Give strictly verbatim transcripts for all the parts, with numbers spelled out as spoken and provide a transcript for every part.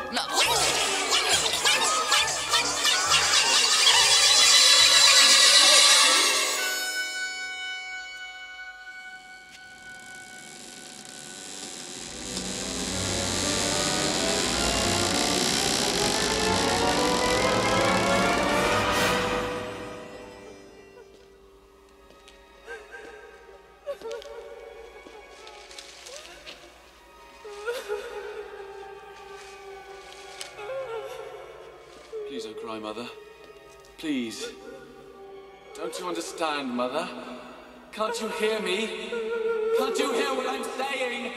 No. Please don't cry, Mother. Please. Don't you understand, Mother? Can't you hear me? Can't you hear what I'm saying?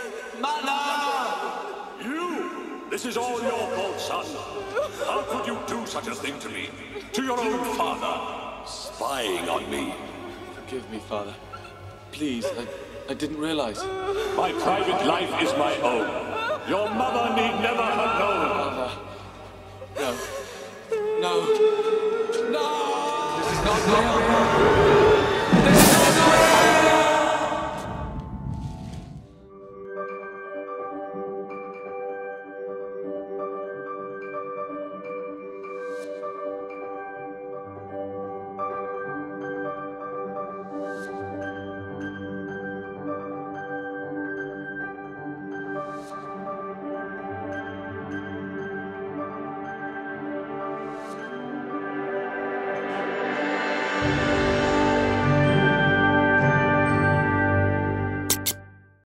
Mother! You! This is all your fault, son. How could you do such a thing to me? To your own father? Spying on me. Forgive me, Father. Please, I, I didn't realize. My private life is my own. Your mother need never have known